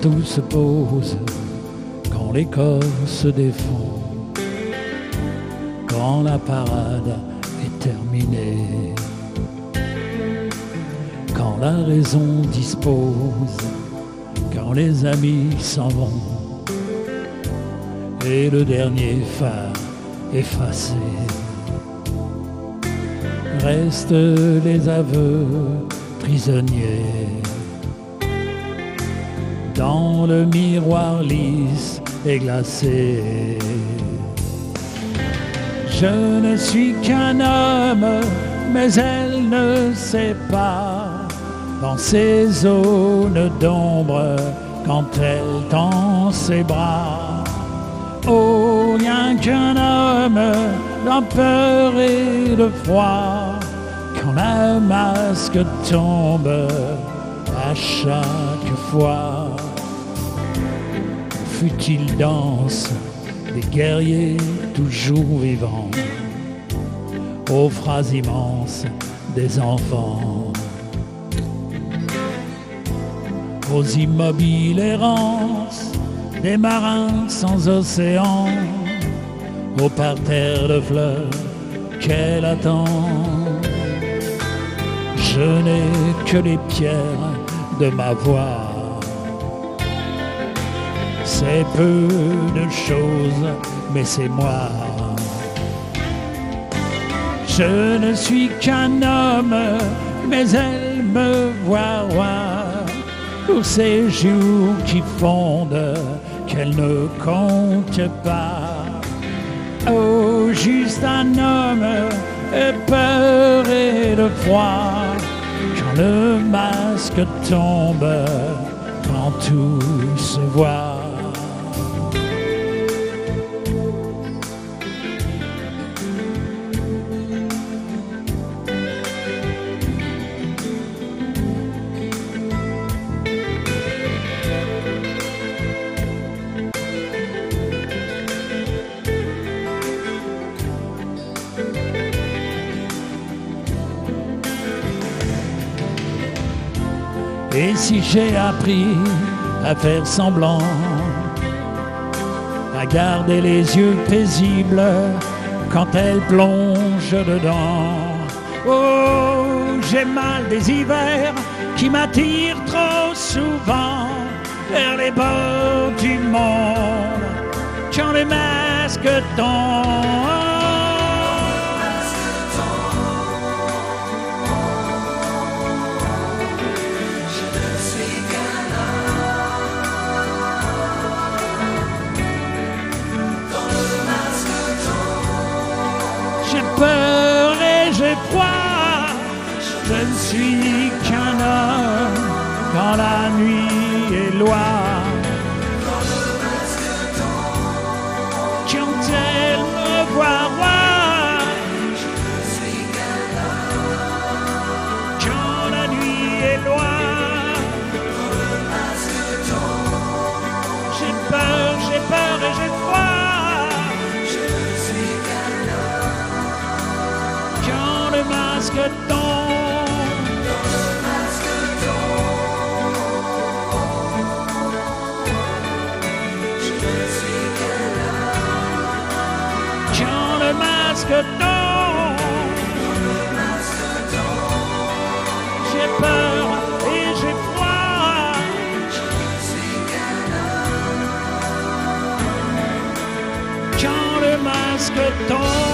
tout se pose, quand les corps se défont, quand la parade est terminée, quand la raison dispose, quand les amis s'en vont, et le dernier phare effacé, restent les aveux prisonniers dans le miroir lisse et glacé. Je ne suis qu'un homme, mais elle ne sait pas, dans ces zones d'ombre, quand elle tend ses bras. Oh, rien qu'un homme, la peur et le froid, quand le masque tombe à chaque fois. Fut-il danse des guerriers toujours vivants, aux phrases immenses des enfants, aux immobiles errances des marins sans océan, au parterre de fleurs qu'elle attend. Je n'ai que les pierres de ma voix, c'est peu de choses, mais c'est moi. Je ne suis qu'un homme, mais elle me voit roi, pour ces jours qui fondent, qu'elle ne compte pas. Oh, juste un homme, et peur et le froid, quand le masque tombe, quand tout se voit. Et si j'ai appris à faire semblant, à garder les yeux paisibles quand elle plonge dedans, oh, j'ai mal des hivers qui m'attirent trop souvent vers les bords du monde, quand les masques tombent. J'ai peur et j'ai froid, je ne suis qu'un homme quand la nuit est loin. Quand elle me voit roi, je ne suis qu'un homme quand la nuit est loin. J'ai peur et j'ai froid. Le masque tombe, quand le masque tombe, j'ai peur et j'ai froid, quand le masque tombe.